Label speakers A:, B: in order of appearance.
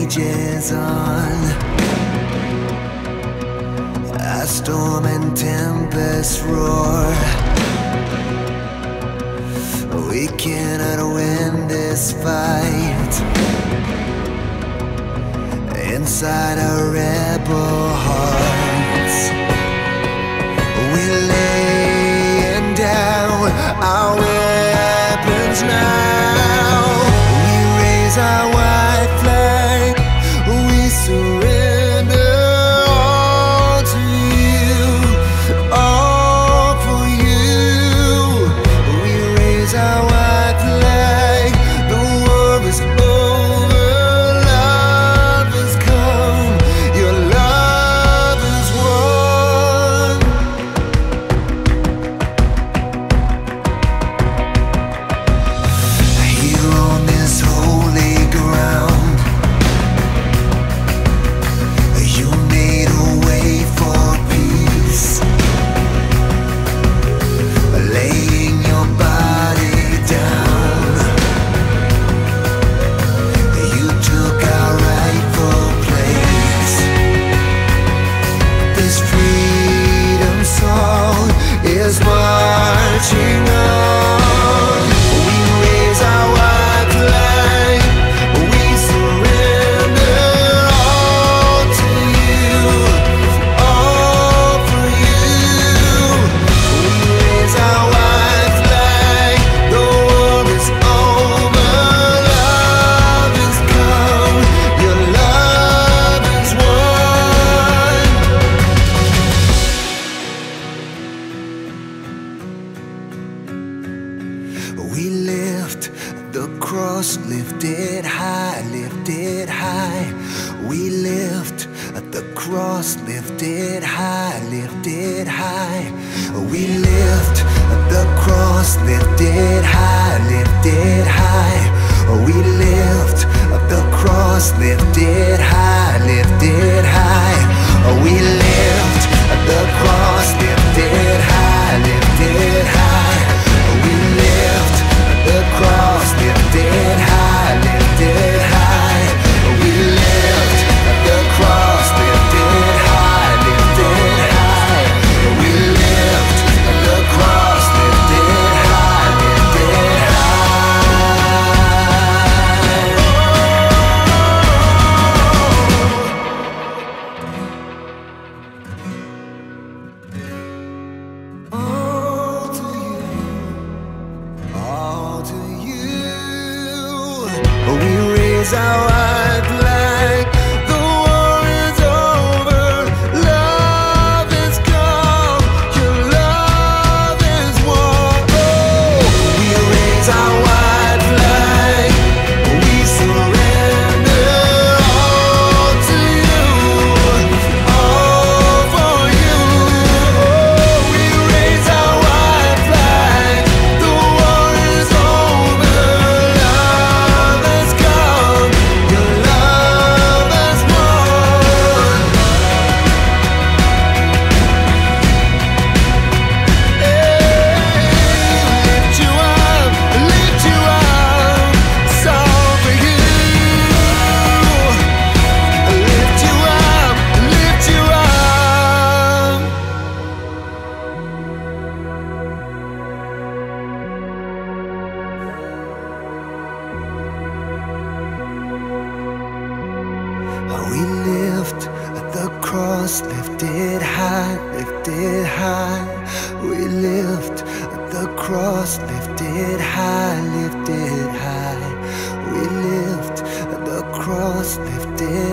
A: rages on. As storm and tempest roar, we cannot win this fight. Inside our rebel hearts, we're laying down our weapons now. We raise our white flag, we surrender all to you, all for you. We raise our white flag, the war is over. Is marching on. We raise our white flag, we surrender all to you, all for you. We raise our white flag, the war is over, love has come, your love is won. We lift the cross, lifted high, lifted high. We lift the cross, lifted high, lifted high. We lift the cross, lifted high, lifted high. We lift the cross, lifted high, lifted high. We lift the cross, lifted high, lifted high. We lift the cross, lifted high, lifted high. We lift the cross, lifted high, lifted high. We lift the cross, lifted high, lifted we raise our white flag, the war is over, love is come, your love is won. Oh, we raise our white flag, we surrender all to you, all for you. Oh, we raise our white flag, the war is over. We lift the cross, lifted high, lifted high. We lift the cross, lifted high, lifted high. We lift the cross, lifted